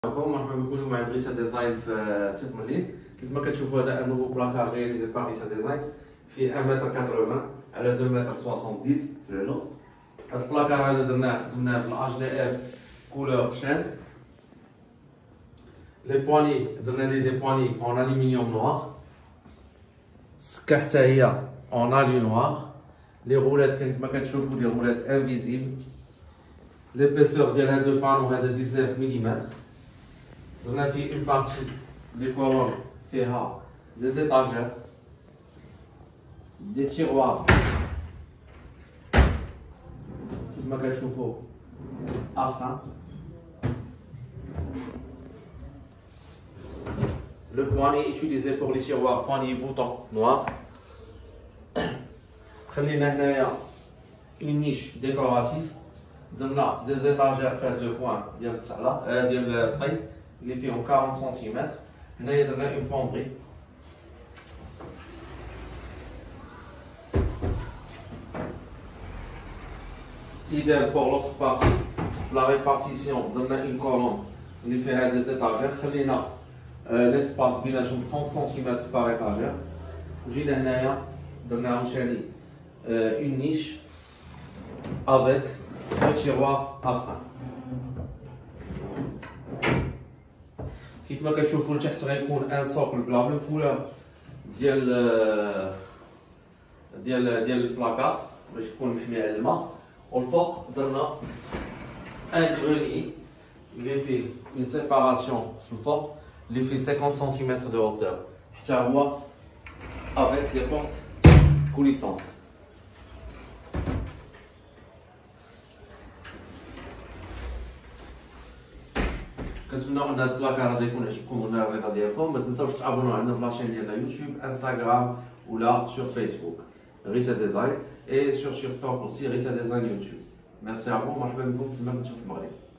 مرحبا بكم. اليوم عند ريتا ديزاين في تيت مليل. كيف ما كتشوفوا هذا نوفو بلاكار رياليزي بار ريتا ديزاين فيه 1 متر 80 على 2 متر 70 في العلو. هذا البلاكار هذا خدمناه بالاج دي اف كولور شان. لي بواني درنا ليه دي بواني اون الومنيوم نوار، السكه حتى هي اون الو نوار. لي غولات كما كتشوفوا دي غولات انفيزيبل. ليبيسور ديال هاد لو بانو هذا 19 ملم. درنا فيه اون بارتي لي كولون فيها دي زيتاجير، دي تيغوار كيف ما كتشوفوا افران. Le poignet utilisé pour les tiroirs, poignet bouton noir. خلينا هنايا une niche décorative. درنا دي زيتاجير في هذا لو بوان ديال التعلى ديال الطي اللي فيهم 40 سنتيمتر. هنايا درنا اون بوندري. idem pour l'autre partie. La répartition درنا اون كولون اللي فيها دي زيتاجير. خلينا l'espace بيناتهم 30 سنتيمتر بار ايتاجير. وجينا هنايا درنا عاوتاني اون نيش avec un tiroir à frein. كيف ما كتشوفوا لتحت غيكون ان سوكل بلا ميم كولور ديال البلاكار باش يكون محمي على الماء. والفوق درنا ان غروني اللي فيه اون سيباراسيون في الفوق اللي فيه 50 سنتيمتر دو هوتور حتى هو avec des portes coulissantes. كنتمنى ان هذا البلاكار هذا يكون عجبكم ونال الرضا ديالكم. ما تنساوش تعابونوا عندنا في لاشين ديالنا يوتيوب، انستغرام ولا sur فيسبوك ريتا ديزاين، et sur TikTok aussi ريتا ديزاين يوتيوب. ميرسي ا فو، مرحبا بكم فيما كنتو في المغرب.